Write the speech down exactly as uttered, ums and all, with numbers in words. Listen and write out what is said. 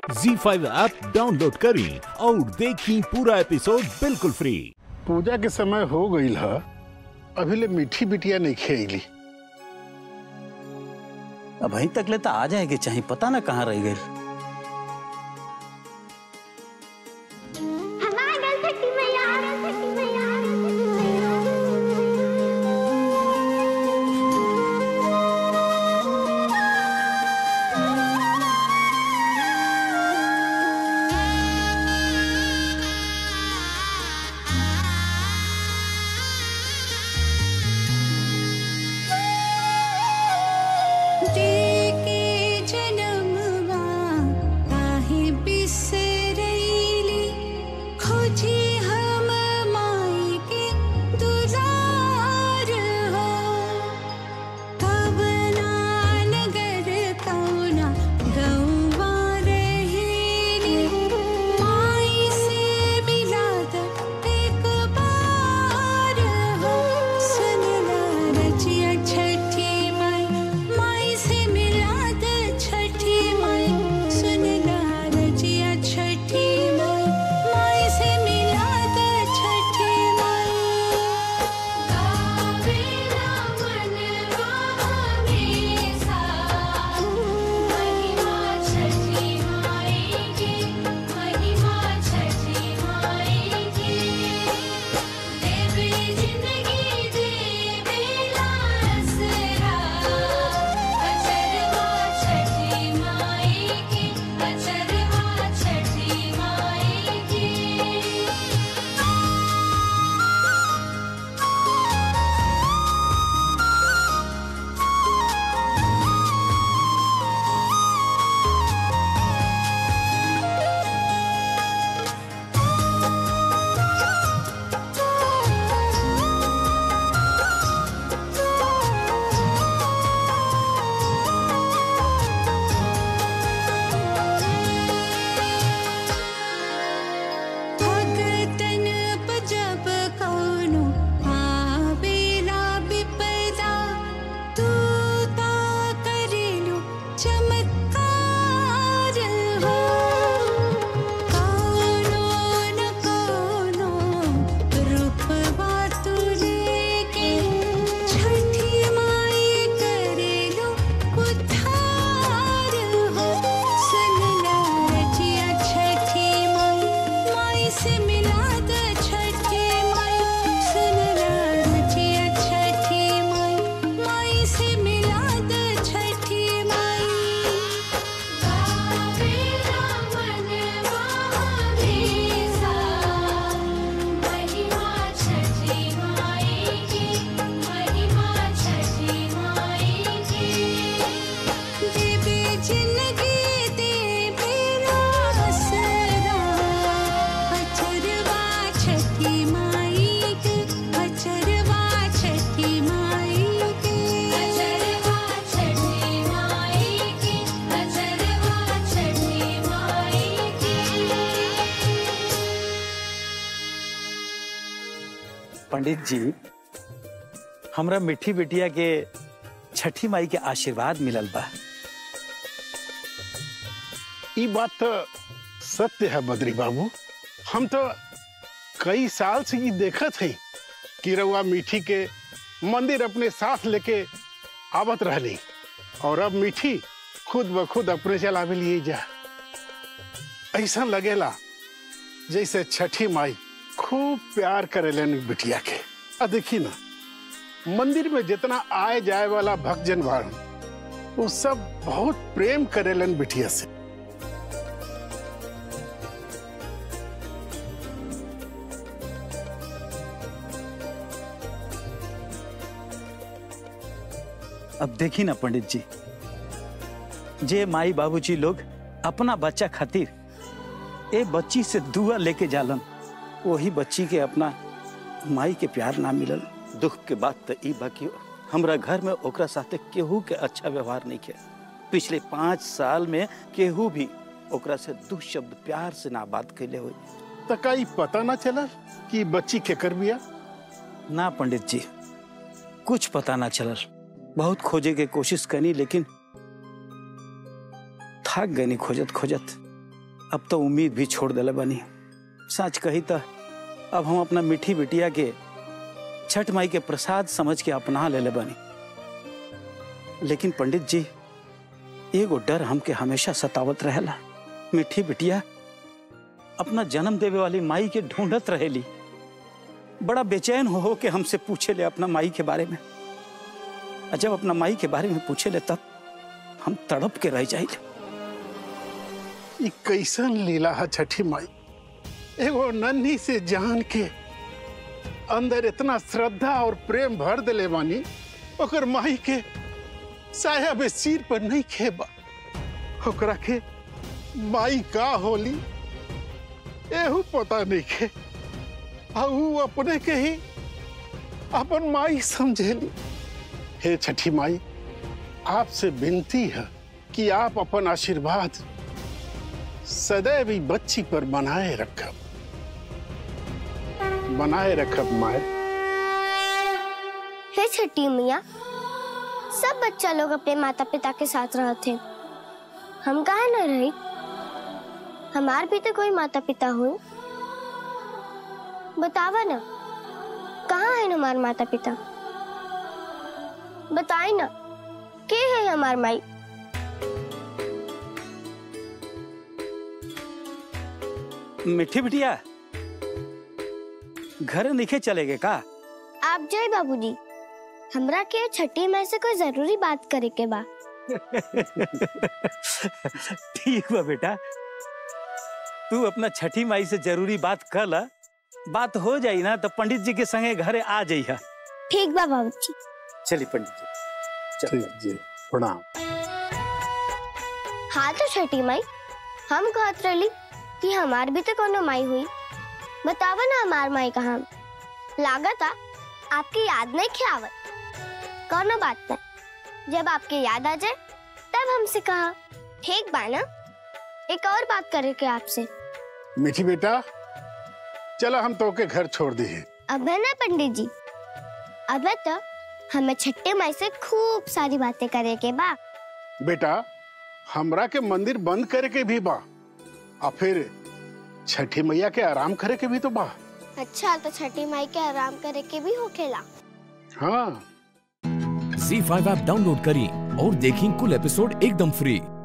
ज़ी five app download करें और देखें पूरा एपिसोड बिल्कुल फ्री। पूजा के समय हो गई है, अभी ले मीठी बिटिया नहीं खेली। अब वहीं तक ले तो आ जाएगी, चाहे पता ना कहाँ रह गई। पंडित जी, हमरा मिठी बिटिया के छठी माई के आशीर्वाद मिलल बा। ये बात तो सत्य है बद्री बाबू। हम तो कई साल से ये देखत है कि रउआ मीठी के मंदिर अपने साथ लेके आवत रहली और अब मीठी खुद ब खुद अपने चलावे लिए जा। ऐसा लगेला जैसे छठी माई खूब प्यार करेलन बिटिया के। आ देखी ना, मंदिर में जितना आए जाए वाला भक्तजन बाड़न वो सब बहुत प्रेम करेलन बिटिया से। अब देखी ना पंडित जी, जे माई बाबूजी लोग अपना बच्चा खातिर ए बच्ची से दुआ लेके जालन, वही बच्ची के अपना माई के प्यार ना मिलल। दुख के बात तो ई बाकी हमरा घर में ओकरा साथे केहू के अच्छा व्यवहार नहीं किया। पिछले पाँच साल में केहू भी ओकरा से दो शब्द प्यार से ना बात कैले हुई। तो कई पता ना चला कि बच्ची के कर बिया? ना पंडित जी, कुछ पता ना चलल। बहुत खोजे के कोशिश करी लेकिन थक गई खोजत खोजत। अब तो उम्मीद भी छोड़ दिले बनी। सच कही तो अब हम अपना मीठी बिटिया के छठ माई के प्रसाद समझ के अपना ले ले बनी। लेकिन पंडित जी, एगो डर हमके हमेशा सतावत रहेला। मीठी बिटिया अपना जन्म देवे वाली माई के ढूंढत रहेली। बड़ा बेचैन हो हो के हमसे पूछे ले अपना माई के बारे में। और जब अपना माई के बारे में पूछे ले तब हम तड़प के रह जाइले। ये कैसन लीला है छठी माई, एगो नन्ही से जान के अंदर इतना श्रद्धा और प्रेम भर दिले बानी, ओकर माई के साया में सिर पर नहीं खेबा। ओकरा के माई का होली एहू पता नहीं खे, आऊ अपने के ही अपन माई समझेली। हे छठी माई, आपसे विनती है कि आप अपन आशीर्वाद सदैव ही बच्ची पर बनाए रखब, बनाए रखब माए। हे छठी मैया, सब बच्चा लोग अपने माता पिता के साथ रहते, हम कहाँ न रही? हमार भी तो कोई माता पिता हुए। बतावा ना, कहाँ है हमार माता पिता? बताए ना, के है हमार माई? मीठी बिटिया, घर नहीं चलेगे का? आप जय बाबूजी, हमरा के छठी माई से कोई जरूरी बात करे के बा। ठीक बा बेटा, तू अपना छठी माई से जरूरी बात कर ला। बात हो जाई ना तो पंडित जी के संगे घरे आ जाइहा। ठीक बा बाबूजी। चलिए पंडित जी, ठीक जी, प्रणाम। हाँ तो छठी माई, हम कहत रही कि हमार भी तो कोनो माई हुई। बतावा ना हमार माई कहाँ? लागत आ आपकी याद नहीं खियावत। कोनो बात नहीं, जब आपकी याद आ जाए तब हमसे कहा। ठीक बा ना? एक और बात करे के आपसे। मीठी बेटा, चलो हम तो के घर छोड़ दी है। अब है ना पंडित जी, अब है तो हमें छठी माई से खूब सारी बातें करे के बा। बेटा, हमरा के मंदिर बंद करे के भी बा, और फिर छठी मैया के आराम करे के भी तो बा। अच्छा, तो छठी माई के आराम करे के भी होखेला। हाँ। ज़ी फाइव ऐप डाउनलोड करें और देखें कुल एपिसोड एकदम फ्री।